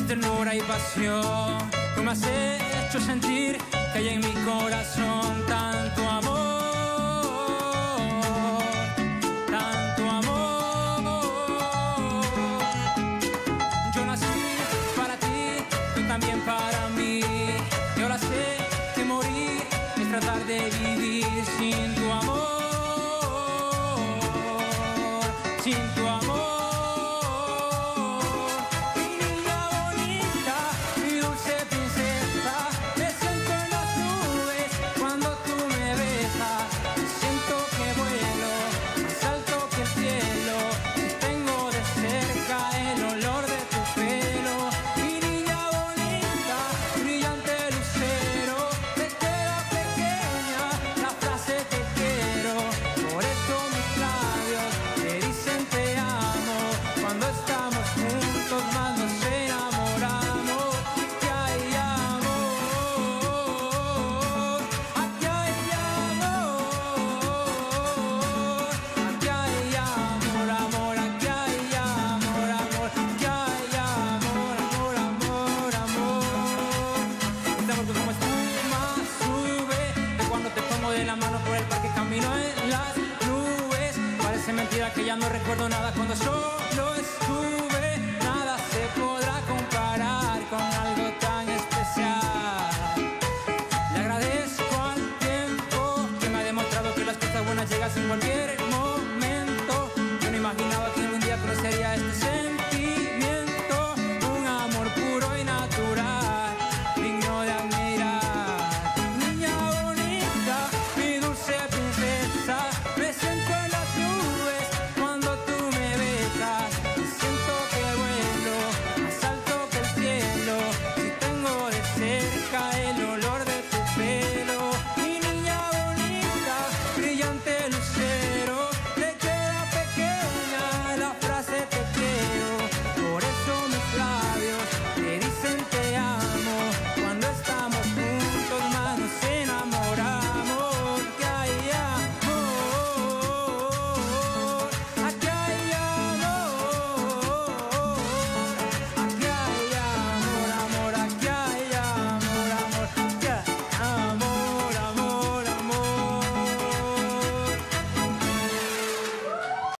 ternura y pasión. Tú me has hecho sentir que hay en mi corazón tanto amor, tanto amor. Yo nací para ti, tú también para mí. Y ahora sé que morir es tratar de vivir sin tu amor, sin tu amor. Que ya no recuerdo nada cuando solo estuve. Nada se podrá comparar con algo tan especial. Le agradezco al tiempo que me ha demostrado que las cosas buenas llegan sin cualquier